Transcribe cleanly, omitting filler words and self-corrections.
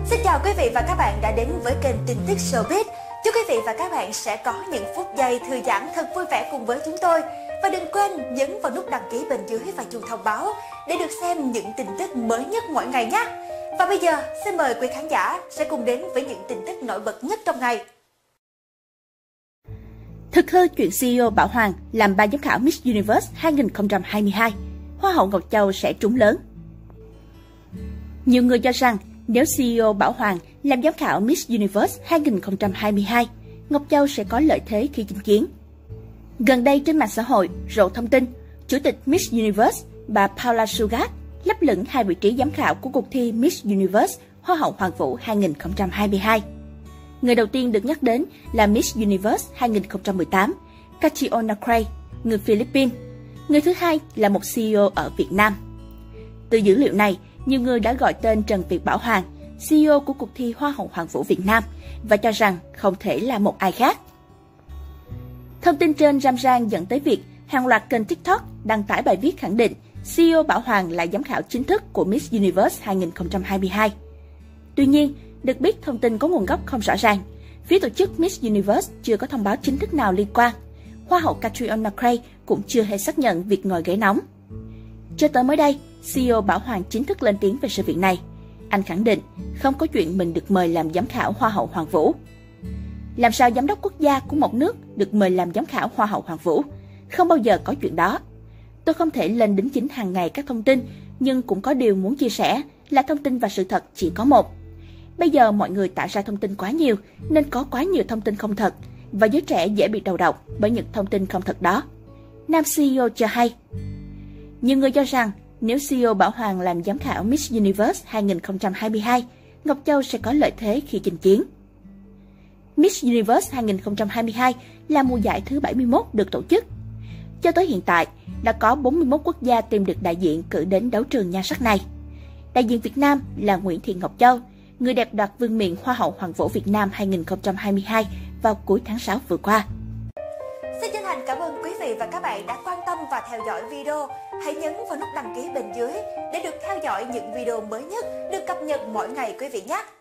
Xin chào quý vị và các bạn đã đến với kênh tin tức Showbiz. Chúc quý vị và các bạn sẽ có những phút giây thư giãn thật vui vẻ cùng với chúng tôi. Và đừng quên nhấn vào nút đăng ký bên dưới và chuông thông báo để được xem những tin tức mới nhất mỗi ngày nhé. Và bây giờ, xin mời quý khán giả sẽ cùng đến với những tin tức nổi bật nhất trong ngày. Thực hư chuyện CEO Bảo Hoàng làm ban giám khảo Miss Universe 2022, Hoa hậu Ngọc Châu sẽ trúng lớn. Nhiều người cho rằng nếu CEO Bảo Hoàng làm giám khảo Miss Universe 2022, Ngọc Châu sẽ có lợi thế khi chinh chiến. Gần đây trên mạng xã hội rộ thông tin, Chủ tịch Miss Universe bà Paula Sugat lấp lửng hai vị trí giám khảo của cuộc thi Miss Universe Hoa hậu Hoàn vũ 2022. Người đầu tiên được nhắc đến là Miss Universe 2018, Catriona Gray, người Philippines. Người thứ hai là một CEO ở Việt Nam. Từ dữ liệu này, nhiều người đã gọi tên Trần Việt Bảo Hoàng, CEO của cuộc thi Hoa hậu Hoàn vũ Việt Nam, và cho rằng không thể là một ai khác. Thông tin trên râm ran dẫn tới việc hàng loạt kênh TikTok đăng tải bài viết khẳng định CEO Bảo Hoàng là giám khảo chính thức của Miss Universe 2022. Tuy nhiên, được biết thông tin có nguồn gốc không rõ ràng. Phía tổ chức Miss Universe chưa có thông báo chính thức nào liên quan. Hoa hậu Catriona Gray cũng chưa hề xác nhận việc ngồi ghế nóng. Cho tới mới đây, CEO Bảo Hoàng chính thức lên tiếng về sự việc này. Anh khẳng định không có chuyện mình được mời làm giám khảo Hoa hậu Hoàn vũ. Làm sao giám đốc quốc gia của một nước được mời làm giám khảo Hoa hậu Hoàn vũ? Không bao giờ có chuyện đó. Tôi không thể lên đính chính hàng ngày các thông tin, nhưng cũng có điều muốn chia sẻ là thông tin và sự thật chỉ có một. Bây giờ mọi người tạo ra thông tin quá nhiều nên có quá nhiều thông tin không thật và giới trẻ dễ bị đầu độc bởi những thông tin không thật đó. Nam CEO cho hay. Nhiều người cho rằng nếu CEO Bảo Hoàng làm giám khảo Miss Universe 2022, Ngọc Châu sẽ có lợi thế khi chinh chiến. Miss Universe 2022 là mùa giải thứ 71 được tổ chức. Cho tới hiện tại, đã có 41 quốc gia tìm được đại diện cử đến đấu trường nhan sắc này. Đại diện Việt Nam là Nguyễn Thị Ngọc Châu, người đẹp đoạt vương miện Hoa hậu Hoàn vũ Việt Nam 2022 vào cuối tháng 6 vừa qua. Xin chân thành cảm ơn quý vị và các bạn đã quan tâm và theo dõi video. Hãy nhấn vào nút đăng ký bên dưới để được theo dõi những video mới nhất được cập nhật mỗi ngày quý vị nhé.